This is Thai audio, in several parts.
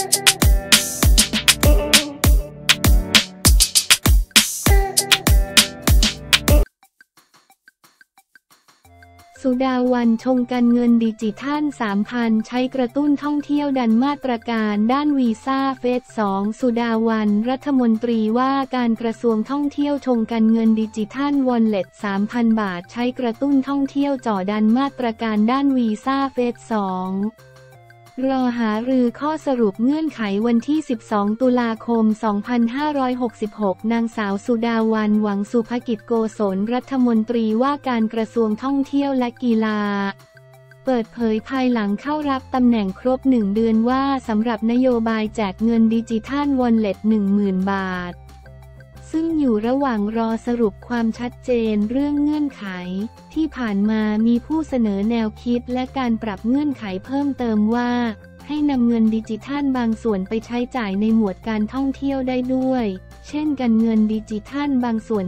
สุดาวันชงการเงินดิจิทัล 3,000 ใช้กระตุ้นท่องเที่ยวดันมาตรการด้านวีซ่าเฟส 2 สุดาวันรัฐมนตรีว่าการกระทรวงท่องเที่ยวชงการเงินดิจิทัลวอลเล็ต 3,000 บาทใช้กระตุ้นท่องเที่ยวจ่อดันมาตรการด้านวีซ่าเฟส 2รอหารือข้อสรุปเงื่อนไขวันที่ 12 ตุลาคม 2566 นางสาวสุดาวันหวังสุภกิจโกศลรัฐมนตรีว่าการกระทรวงท่องเที่ยวและกีฬาเปิดเผยภายหลังเข้ารับตำแหน่งครบ1 เดือนว่าสำหรับนโยบายแจกเงินดิจิทัลวอลเล็ต 10,000 บาทซึ่งอยู่ระหว่างรอสรุปความชัดเจนเรื่องเงื่อนไขที่ผ่านมามีผู้เสนอแนวคิดและการปรับเงื่อนไขเพิ่มเติมว่าให้นำเงินดิจิทัลบางส่วนไปใช้จ่ายในหมวดการท่องเที่ยวได้ด้วยเช่นการเงินดิจิทัลบางส่วน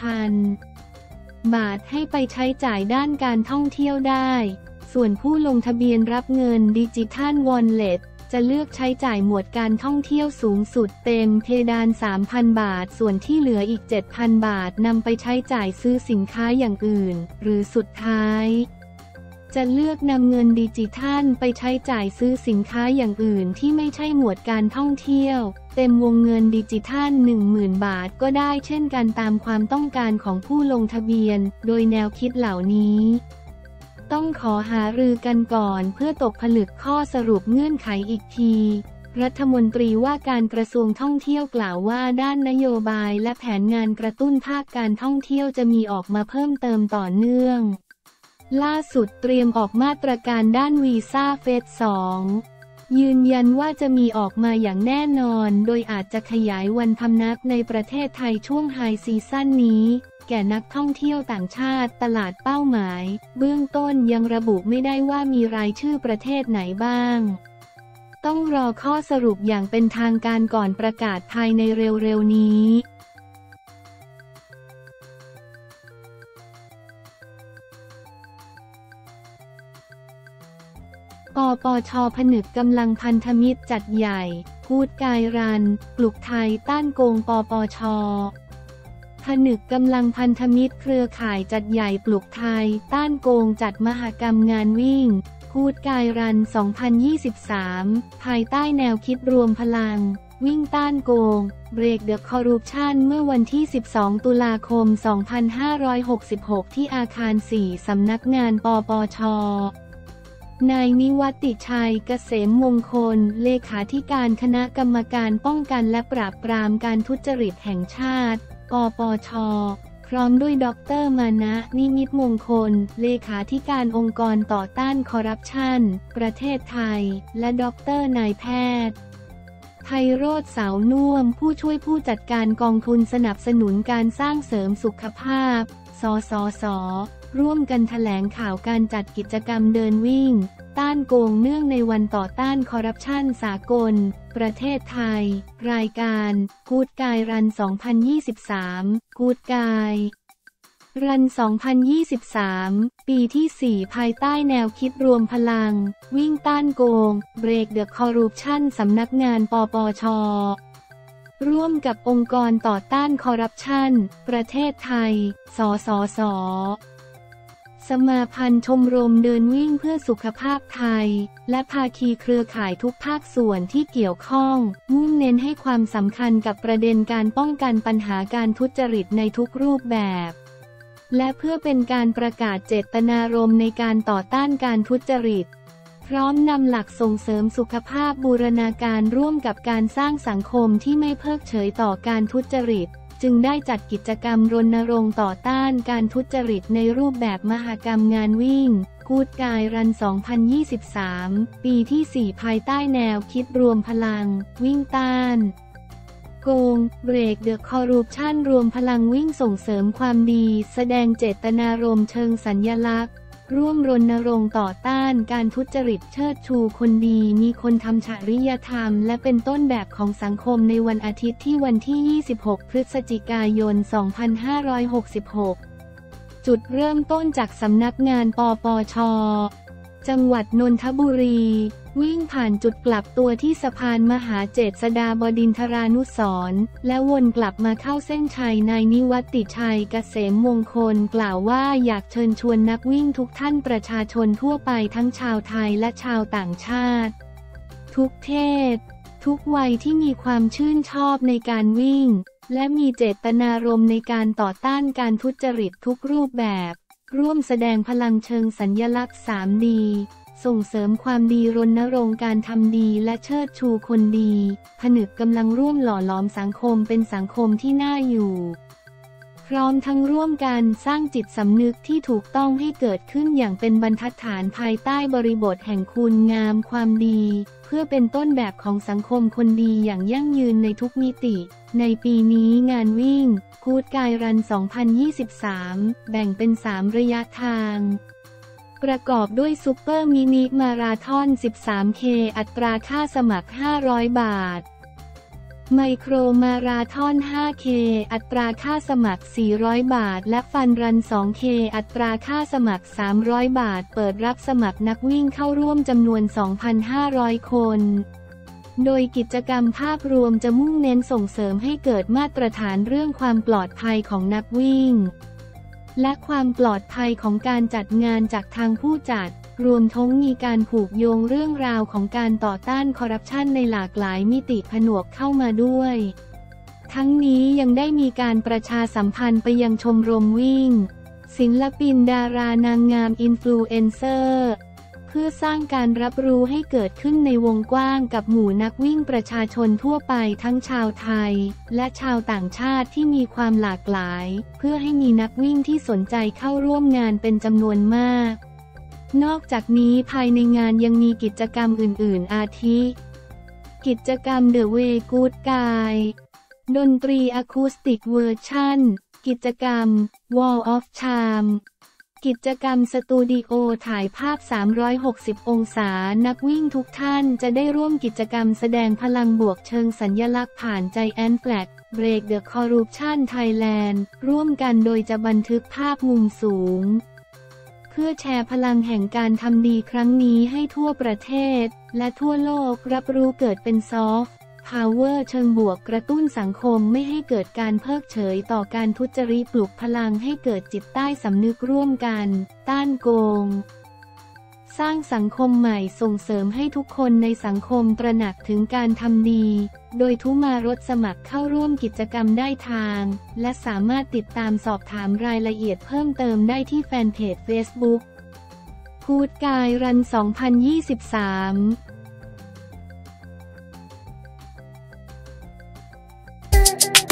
3,000 บาทให้ไปใช้จ่ายด้านการท่องเที่ยวได้ส่วนผู้ลงทะเบียนรับเงินดิจิทัลวอลเล็ตจะเลือกใช้จ่ายหมวดการท่องเที่ยวสูงสุดเต็มเพดาน 3,000 บาทส่วนที่เหลืออีก 7,000 บาทนำไปใช้จ่ายซื้อสินค้าอย่างอื่นหรือสุดท้ายจะเลือกนำเงินดิจิทัลไปใช้จ่ายซื้อสินค้าอย่างอื่นที่ไม่ใช่หมวดการท่องเที่ยวเต็มวงเงินดิจิทัล 10,000 บาทก็ได้เช่นกันตามความต้องการของผู้ลงทะเบียนโดยแนวคิดเหล่านี้ต้องขอหารือกันก่อนเพื่อตกผลึกข้อสรุปเงื่อนไขอีกทีรัฐมนตรีว่าการกระทรวงท่องเที่ยวกล่าวว่าด้านนโยบายและแผนงานกระตุ้นภาคการท่องเที่ยวจะมีออกมาเพิ่มเติมต่อเนื่องล่าสุดเตรียมออกมาตรการด้านวีซ่าเฟส 2ยืนยันว่าจะมีออกมาอย่างแน่นอนโดยอาจจะขยายวันพำนักในประเทศไทยช่วงไฮซีซั่นนี้แก่นักท่องเที่ยวต่างชาติตลาดเป้าหมายเบื้องต้นยังระบุไม่ได้ว่ามีรายชื่อประเทศไหนบ้างต้องรอข้อสรุปอย่างเป็นทางการก่อนประกาศภายในเร็วๆนี้ปปช.ผนึกกำลังพันธมิตรจัดใหญ่กู๊ดไกด์รันปลุกไทยต้านโกงปปช.ผนึกกำลังพันธมิตรเครือข่ายจัดใหญ่ปลุกไทยต้านโกงจัดมหกรรมงานวิ่งกู๊ดไกด์รัน 2023 ภายใต้แนวคิดรวมพลังวิ่งต้านโกง Break the Corruption เมื่อวันที่ 12 ตุลาคม 2566 ที่อาคาร 4 สำนักงานปปช.นายนิวัติชัยเกษมมงคลเลขาธิการคณะกรรมการป้องกันและปราบปรามการทุจริตแห่งชาติปปช.พร้อมด้วยดร.มานะนิมิตมงคลเลขาธิการองค์กรต่อต้านคอร์รัปชันประเทศไทยและดร.นายแพทย์ไพโรจน์เสาน่วมผู้ช่วยผู้จัดการกองทุนสนับสนุนการสร้างเสริมสุขภาพสสส.ร่วมกันแถลงข่าวการจัดกิจกรรมเดินวิ่งต้านโกงเนื่องในวันต่อต้านคอร์รัปชันสากลประเทศไทยรายการกู๊ดไกด์รัน 2023 กู๊ดไกด์รัน 2023 ปีที่ 4 ภายใต้แนวคิดรวมพลังวิ่งต้านโกง Break the Corruption สำนักงานปปช.ร่วมกับองค์กรต่อต้านคอร์รัปชันประเทศไทยสสส.สมาพันธ์ชมรมเดินวิ่งเพื่อสุขภาพไทยและภาคีเครือข่ายทุกภาคส่วนที่เกี่ยวข้องมุ่งเน้นให้ความสำคัญกับประเด็นการป้องกันปัญหาการทุจริตในทุกรูปแบบและเพื่อเป็นการประกาศเจตนารมณ์ในการต่อต้านการทุจริตพร้อมนำหลักส่งเสริมสุขภาพบูรณาการร่วมกับการสร้างสังคมที่ไม่เพิกเฉยต่อการทุจริตจึงได้จัดกิจกรรมรณรงค์ต่อต้านการทุจริตในรูปแบบมหกรรมงานวิ่งกู๊ดไกด์รัน 2023 ปีที่ 4 ภายใต้แนวคิดรวมพลังวิ่งต้านโกง Break the Corruption รวมพลังวิ่งส่งเสริมความดีแสดงเจตนารมณ์เชิงสัญลักษณ์ร่วมรณรงค์ต่อต้านการทุจริตเชิดชูคนดีมีคนทำจริยธรรมและเป็นต้นแบบของสังคมในวันอาทิตย์ที่วันที่ 26 พฤศจิกายน 2566 จุดเริ่มต้นจากสำนักงานปปช.จังหวัดนนทบุรีวิ่งผ่านจุดกลับตัวที่สะพานมหาเจษฎาบดินทรานุสรณ์และวนกลับมาเข้าเส้นชัยนายนิวัติชัยเกษมมงคลกล่าวว่าอยากเชิญชวนนักวิ่งทุกท่านประชาชนทั่วไปทั้งชาวไทยและชาวต่างชาติทุกเพศทุกวัยที่มีความชื่นชอบในการวิ่งและมีเจตนารมณ์ในการต่อต้านการทุจริตทุกรูปแบบร่วมแสดงพลังเชิงสัญลักษณ์ 3D ส่งเสริมความดีรณรงค์การทำดีและเชิดชูคนดีผนึกกำลังร่วมหล่อหลอมสังคมเป็นสังคมที่น่าอยู่พร้อมทั้งร่วมกันสร้างจิตสำนึกที่ถูกต้องให้เกิดขึ้นอย่างเป็นบรรทัดฐานภายใต้บริบทแห่งคุณงามความดีเพื่อเป็นต้นแบบของสังคมคนดีอย่างยั่งยืนในทุกมิติในปีนี้งานวิ่งกู๊ดกายรัน 2023 แบ่งเป็น 3 ระยะทางประกอบด้วยซุปเปอร์มินิมาราธอน 13K อัตราค่าสมัคร 500 บาทไมโครมาราธอน 5K อัตราค่าสมัคร 400 บาทและฟันรัน 2K อัตราค่าสมัคร 300 บาทเปิดรับสมัครนักวิ่งเข้าร่วมจำนวน 2,500 คนโดยกิจกรรมภาพรวมจะมุ่งเน้นส่งเสริมให้เกิดมาตรฐานเรื่องความปลอดภัยของนักวิ่งและความปลอดภัยของการจัดงานจากทางผู้จัดรวมทั้งมีการผูกโยงเรื่องราวของการต่อต้านคอร์รัปชันในหลากหลายมิติผนวกเข้ามาด้วยทั้งนี้ยังได้มีการประชาสัมพันธ์ไปยังชมรมวิ่งศิลปินดารานางงามอินฟลูเอนเซอร์เพื่อสร้างการรับรู้ให้เกิดขึ้นในวงกว้างกับหมู่นักวิ่งประชาชนทั่วไปทั้งชาวไทยและชาวต่างชาติที่มีความหลากหลายเพื่อให้มีนักวิ่งที่สนใจเข้าร่วมงานเป็นจำนวนมากนอกจากนี้ภายในงานยังมีกิจกรรมอื่นๆอาทิ กิจกรรม The Way Good Guy ดนตรีอะคูสติกเวอร์ชันกิจกรรม Wall of Charm กิจกรรมสตูดิโอถ่ายภาพ 360 องศานักวิ่งทุกท่านจะได้ร่วมกิจกรรมแสดงพลังบวกเชิงสัญลักษณ์ผ่าน Giant Flag Break the Corruption Thailand ร่วมกันโดยจะบันทึกภาพมุมสูงเพื่อแชร์พลังแห่งการทำดีครั้งนี้ให้ทั่วประเทศและทั่วโลกรับรู้เกิดเป็นซอฟต์พาวเวอร์เชิงบวกกระตุ้นสังคมไม่ให้เกิดการเพิกเฉยต่อการทุจริตปลุกพลังให้เกิดจิตใต้สำนึกร่วมกันต้านโกงสร้างสังคมใหม่ส่งเสริมให้ทุกคนในสังคมตระหนักถึงการทำดีโดยทุมารถสมัครเข้าร่วมกิจกรรมได้ทางและสามารถติดตามสอบถามรายละเอียดเพิ่มเติมได้ที่แฟนเพจ Facebook กู๊ดกายรัน 2023